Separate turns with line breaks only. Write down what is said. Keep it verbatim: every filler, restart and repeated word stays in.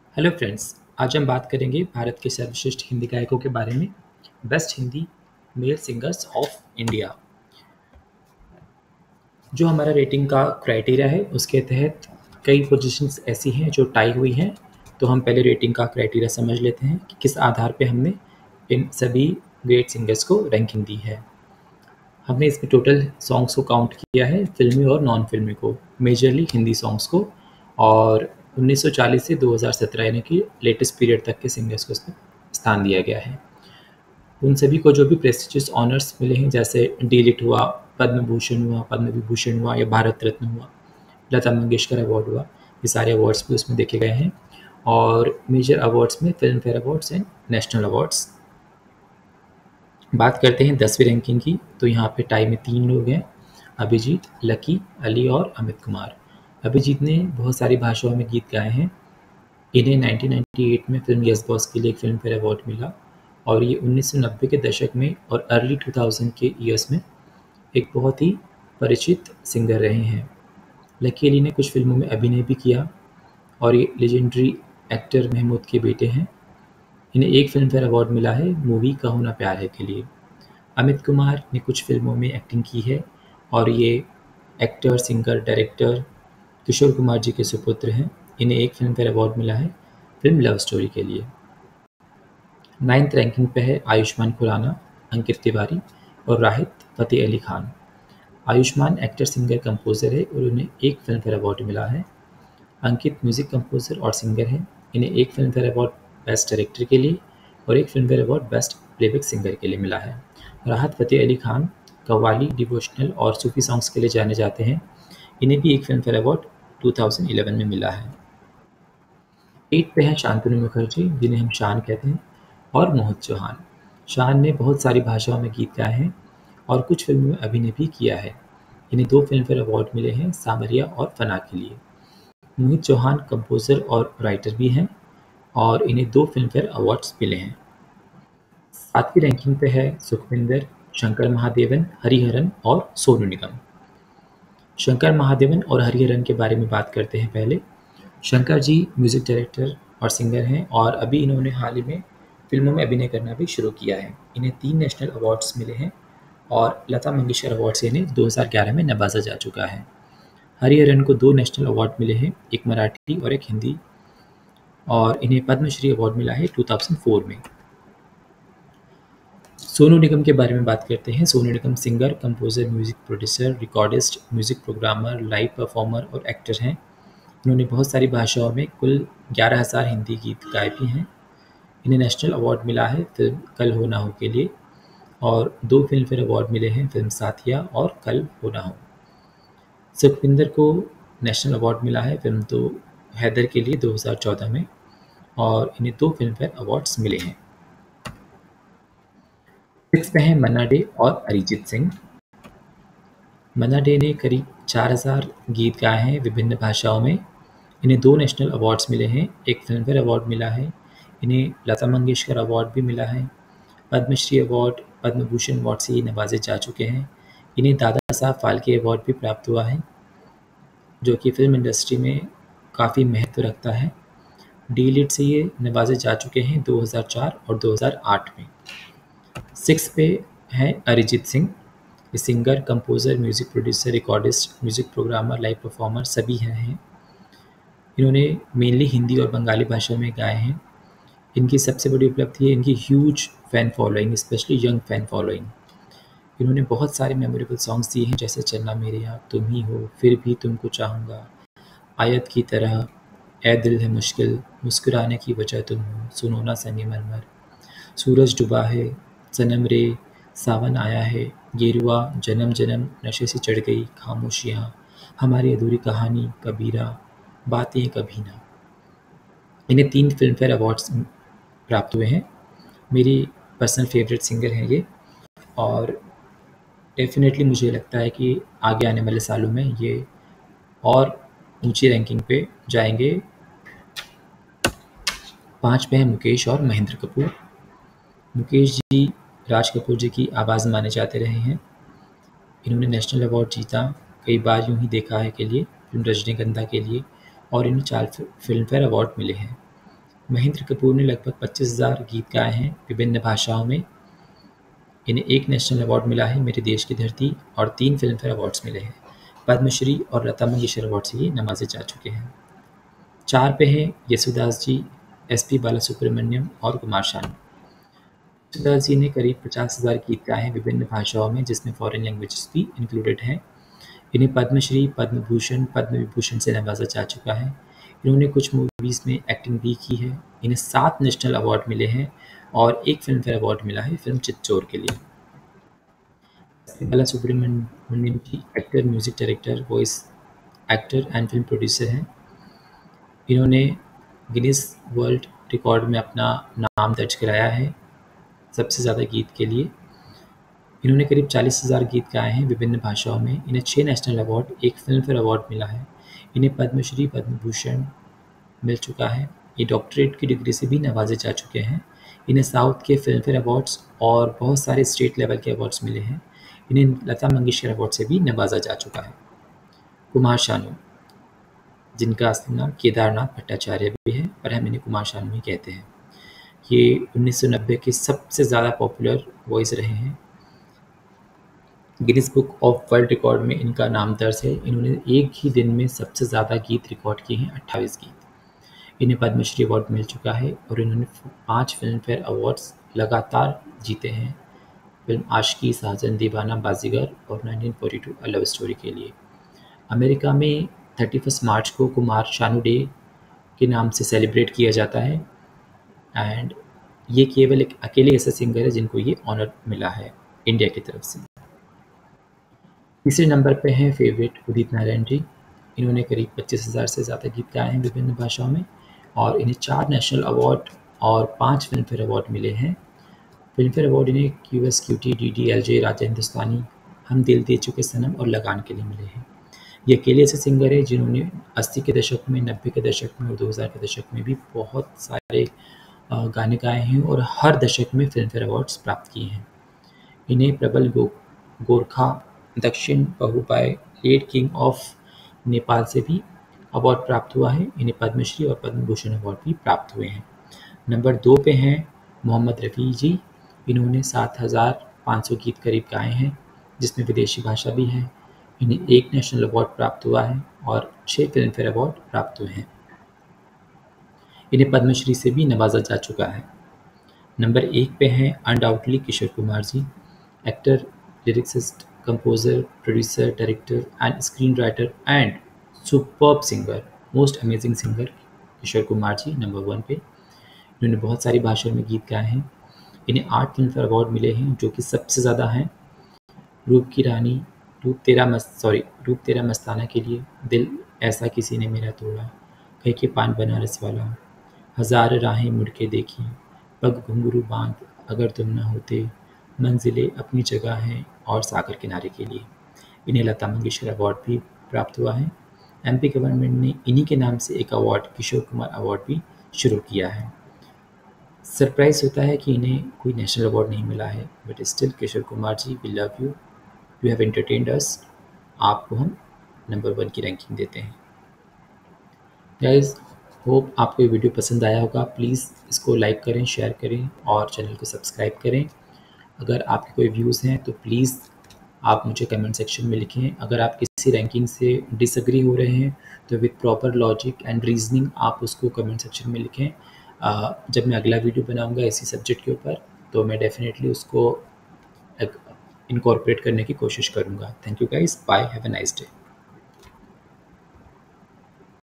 Hello friends, आज हम बात करेंगे भारत के सर्वश्रेष्ठ हिंदी गायकों के बारे में। Best Hindi male singers of India. जो हमारा रेटिंग का क्राइटेरिया है उसके तहत कई पोजीशंस ऐसी हैं जो टाई हुई हैं। तो हम पहले रेटिंग का क्राइटेरिया समझ लेते हैं कि किस आधार पे हमने इन सभी ग्रेट सिंगर्स को रैंकिंग दी है। हमने इसमें टोटल सॉन्ग्स को काउंट किया है, फिल्मी और नॉन फिल्मी को, मेजरली हिंदी सॉन्ग्स को, और उन्नीस सौ चालीस से दो हज़ार सत्रह यानी कि लेटेस्ट पीरियड तक के सिंगर्स को इसमें स्थान दिया गया है। उन सभी को जो भी प्रेस्टिजियस ऑनर्स मिले हैं, जैसे डी लिट हुआ, पद्म भूषण हुआ, पद्म विभूषण हुआ या भारत रत्न हुआ, लता मंगेशकर अवार्ड हुआ, ये सारे अवार्ड्स भी उसमें देखे गए हैं। और मेजर अवार्ड्स में Filmfare awards and national awards. बात करते हैं दसवीं रैंकिंग की, तो यहाँ पे टाई में तीन लोग हैं, अभिजीत, लकी, अली और अमित कुमार। अभिजीत ने बहुत सारी भाषाओं में गीत गाए हैं। इन्हें नाइनटीन नाइंटी एट में फिल्म यस बॉस के लिए एक फिल्म फेयर अवार्ड मिला, और ये उन्नीस सौ नब्बे के दशक में और अर्ली टू थाउज़ेंड के ईयर्स में एक बहुत ही परिचित सिंगर रहे हैं। लकी अली ने कुछ फिल्मों में अभिनय भी किया, और ये लेजेंडरी एक्टर महमूद के बेटे हैं। इन्हें एक फिल्म फेयर अवार्ड मिला है मूवी कहो ना प्यार है के लिए। अमित कुमार ने कुछ फिल्मों में एक्टिंग की है, और ये actor, singer, director Kishore Kumar ji के सुपुत्र हैं। इन्हें एक फिल्म फेयर अवार्ड मिला है फिल्म लव स्टोरी के लिए। नाइन्थ रैंकिंग पे है आयुष्मान खुराना, अंकित तिवारी और Rahat Fateh Ali Khan. Ayushmann actor, singer, composer है और उन्हें एक फिल्म फेयर अवार्ड मिला है। अंकित म्यूज़िक कंपोज़र और सिंगर हैं। इन्हें एक Filmfare award best director के लिए और एक Filmfare award best playback singer के लिए मिला है। राहत फ़तेह अली खान कव्वाली, डिवोशनल और सूफी सॉन्ग्स के लिए जाने जाते हैं। इन्हें भी एक फिल्म फेयर अवार्ड दो हज़ार ग्यारह में मिला है। एट पे हैं शांतनु मुखर्जी, जिन्हें हम शान कहते हैं, और मोहित चौहान। शान ने बहुत सारी भाषाओं में गीत गाए हैं और कुछ फिल्मों में अभिनय भी किया है। इन्हें दो फिल्म फेयर अवार्ड मिले हैं, सामरिया और फना के लिए। मोहित चौहान कंपोज़र और राइटर भी हैं, और इन्हें दो फिल्म फेयर अवार्ड्स मिले हैं। सातवीं रैंकिंग पे है सुखविंदर, शंकर महादेवन, हरिहरन और सोनू निगम। शंकर महादेवन और हरिहरन के बारे में बात करते हैं पहले। शंकर जी म्यूज़िक डायरेक्टर और सिंगर हैं, और अभी इन्होंने हाल ही में फिल्मों में अभिनय करना भी शुरू किया है। इन्हें तीन नेशनल अवार्ड्स मिले हैं, और लता मंगेशकर अवार्ड से इन्हें दो हज़ार ग्यारह में नवाजा जा चुका है। हरिहरन को दो नेशनल अवार्ड मिले हैं, एक मराठी और एक हिंदी, और इन्हें पद्मश्री अवार्ड मिला है दो हज़ार चार में। सोनू निगम के बारे में बात करते हैं। Sonu Nigam singer, composer, music producer, recordist, music programmer, live performer और एक्टर हैं। इन्होंने बहुत सारी भाषाओं में कुल ग्यारह हज़ार हिंदी गीत गाए भी हैं। इन्हें नेशनल अवार्ड मिला है फिल्म कल हो ना हो के लिए, और दो फिल्म फेयर अवार्ड मिले हैं फिल्म साथिया और कल हो ना हो। सुखविंदर को नेशनल अवार्ड मिला है फिल्म तो हैदर के लिए दो हज़ार चौदह में, और इन्हें दो फिल्म फेयर अवार्ड्स मिले हैं। सिक्स पे हैं मन्ना डे और अरिजीत सिंह। मन्ना डे ने करीब चार हज़ार गीत गाए हैं विभिन्न भाषाओं में। इन्हें दो नेशनल अवार्ड्स मिले हैं, एक फिल्म फेयर अवार्ड मिला है। इन्हें लता मंगेशकर अवार्ड भी मिला है। पद्मश्री अवार्ड, पद्म भूषण अवार्ड से ये नवाजे जा चुके हैं। इन्हें दादा साहब फाल्के अवार्ड भी प्राप्त हुआ है, जो कि फिल्म इंडस्ट्री में काफ़ी महत्व रखता है। डी लिट से ये नवाजे जा चुके हैं दो हज़ार चार और दो हज़ार आठ में। सिक्स पे हैं अरिजीत सिंह। ये singer, composer, music producer, recordist, music programmer, live performer सभी हैं हैं इन्होंने मेनली हिंदी और बंगाली भाषा में गाए हैं। इनकी सबसे बड़ी उपलब्धि है इनकी huge fan following, especially young fan following. इन्होंने बहुत सारे मेमोरेबल सॉन्ग्स दिए हैं, जैसे चन्ना मेरे यहाँ, तुम ही हो, फिर भी तुमको चाहूँगा, आयत की तरह, ए दिल है मुश्किल, मुस्कुराने की वजह तुम हो, सुनो ना संगमरमर, सूरज डूबा है, सनम रे, सावन आया है, गेरुआ, जन्म जन्म, नशे से चढ़ गई, खामोशियाँ, हमारी अधूरी कहानी, कबीरा, बातें कभी ना। इन्हें तीन फिल्म फेयर अवार्ड्स प्राप्त हुए हैं। मेरी पर्सनल फेवरेट सिंगर हैं ये, और डेफिनेटली मुझे लगता है कि आगे आने वाले सालों में ये और ऊंची रैंकिंग पे जाएंगे। पाँच पे हैं मुकेश और महेंद्र कपूर। मुकेश जी राज कपूर जी की आवाज़ माने जाते रहे हैं। इन्होंने नेशनल अवार्ड जीता कई बार, यूं ही देखा है के लिए, फिल्म रजनीगंधा के लिए, और इन्हें चार फिल्म फेयर अवार्ड मिले हैं। महेंद्र कपूर ने लगभग पच्चीस हज़ार गीत गाए हैं विभिन्न भाषाओं में। इन्हें एक नेशनल अवार्ड मिला है, मेरे देश की धरती, और तीन फिल्म फेयर अवार्ड्स मिले हैं। पद्मश्री और लता मंगेशकर अवार्ड से ये नवाजे जा चुके हैं। चार पे हैं येसुदास जी, एस पी बालासुब्रमण्यम और कुमार शानू। येसुदास जी ने करीब पचास हज़ार गीत गाए हैं विभिन्न भाषाओं में, जिसमें फॉरेन लैंग्वेजेस भी इंक्लूडेड हैं। इन्हें पद्मश्री, पद्म भूषण, पद्म विभूषण से नवाजा जा चुका है। इन्होंने कुछ मूवीज़ में एक्टिंग भी की है। इन्हें सात नेशनल अवार्ड मिले हैं और एक फिल्म फेयर अवार्ड मिला है फिल्म चित्तौड़ के लिए। Balasubrahmanyam ji actor, music director, voice actor and film producer हैं। इन्होंने गिनीज वर्ल्ड रिकॉर्ड में अपना नाम दर्ज कराया है सबसे ज़्यादा गीत के लिए। इन्होंने करीब चालीस हज़ार गीत गाए हैं विभिन्न भाषाओं में। इन्हें छः नेशनल अवार्ड, एक फिल्म फेयर अवार्ड मिला है। इन्हें पद्मश्री, पद्म भूषण मिल चुका है। ये डॉक्टरेट की डिग्री से भी नवाजे जा चुके हैं। इन्हें साउथ के फिल्म फेयर अवार्ड्स और बहुत सारे स्टेट लेवल के अवार्ड्स मिले हैं। इन्हें लता मंगेशकर अवार्ड से भी नवाजा जा चुका है। कुमार शानू, जिनका असली नाम केदारनाथ भट्टाचार्य भी है, पर हम इन्हें कुमार शानू ही कहते हैं। ये उन्नीस सौ नब्बे के सबसे ज़्यादा पॉपुलर वॉइस रहे हैं। Guinness book of world record में इनका नाम दर्ज है। इन्होंने एक ही दिन में सबसे ज़्यादा गीत रिकॉर्ड किए हैं, अट्ठाईस गीत। इन्हें पद्मश्री अवार्ड मिल चुका है और इन्होंने पाँच फिल्म फेयर अवार्ड्स लगातार जीते हैं। फिल्म आशिकी, साजन, दीवाना, बाजीगर और nineteen forty two a love story के लिए। अमेरिका में थर्टी फर्स्ट मार्च को कुमार शानू डे के नाम से सेलिब्रेट किया जाता है एंड ये केवल एक अकेले ऐसा सिंगर है जिनको ये ऑनर मिला है इंडिया की तरफ से। तीसरे नंबर पे हैं फेवरेट उदित नारायण जी। इन्होंने करीब पच्चीस हज़ार से ज़्यादा गीत गाए हैं विभिन्न भाषाओं में और इन्हें चार नेशनल अवार्ड और पाँच फिल्म फेयर अवार्ड मिले हैं। फिल्म फेयर अवार्ड इन्हें Q S, Q T, D D, L J, Raja Hindustani, Hum Dil दे चुके सनम और लगान के लिए मिले हैं। ये अकेले ऐसे सिंगर है जिन्होंने अस्सी के दशक में, नब्बे के दशक में और दो हज़ार के दशक में भी बहुत सारे गाने गाए हैं और हर दशक में फिल्म फेयर अवार्ड्स प्राप्त किए हैं। इन्हें प्रबल गो गोरखा, दक्षिण बहुपाय, लेट किंग ऑफ नेपाल से भी अवार्ड प्राप्त हुआ है। इन्हें पद्मश्री और पद्म भूषण अवार्ड भी प्राप्त हुए हैं। नंबर दो पे हैं मोहम्मद रफ़ी जी। इन्होंने सात हज़ार पाँच सौ गीत करीब गाए हैं जिसमें विदेशी भाषा भी है। इन्हें एक नेशनल अवार्ड प्राप्त हुआ है और छः फिल्म फेयर अवार्ड प्राप्त हुए हैं। इन्हें पद्मश्री से भी नवाजा जा चुका है। नंबर एक पे हैं undoubtedly Kishore Kumar ji, actor, lyricist, composer, producer, director and screen writer and superb singer, most amazing singer Kishore Kumar ji number one पे। इन्होंने बहुत सारी भाषाओं में गीत गाए हैं। इन्हें आठ फिल्म फेयर अवार्ड मिले हैं जो कि सबसे ज़्यादा हैं। रूप की रानी, रूप तेरा मस्त सॉरी रूप तेरा मस्ताना के लिए, दिल ऐसा किसी ने मेरा तोड़ा, कहीं के पान बनारस वाला, हज़ार राहें मुड़ के देखी, पग घुंघरू बांध, अगर तुम न होते, मंजिलें अपनी जगह हैं और सागर किनारे के लिए। इन्हें लता मंगेशकर अवार्ड भी प्राप्त हुआ है। एमपी गवर्नमेंट ने इन्हीं के नाम से एक अवार्ड, किशोर कुमार अवार्ड भी शुरू किया है। सरप्राइज़ होता है कि इन्हें कोई नेशनल अवार्ड नहीं मिला है, but still Kishore Kumar ji, we love you, you have entertained us. आपको हम नंबर वन की रैंकिंग देते हैं। गाइज, होप आपको ये वीडियो पसंद आया होगा। प्लीज़ इसको लाइक करें, शेयर करें और चैनल को सब्सक्राइब करें। अगर आपके कोई व्यूज़ हैं तो प्लीज़ आप मुझे कमेंट सेक्शन में लिखें। अगर आप किसी रैंकिंग से डिसएग्री हो रहे हैं तो with proper logic and reasoning आप उसको कमेंट सेक्शन में लिखें। uh, जब मैं अगला वीडियो बनाऊंगा इसी सब्जेक्ट के ऊपर तो मैं डेफिनेटली उसको इनकॉर्पोरेट करने की कोशिश करूंगा। Thank you guys, bye, have a nice day.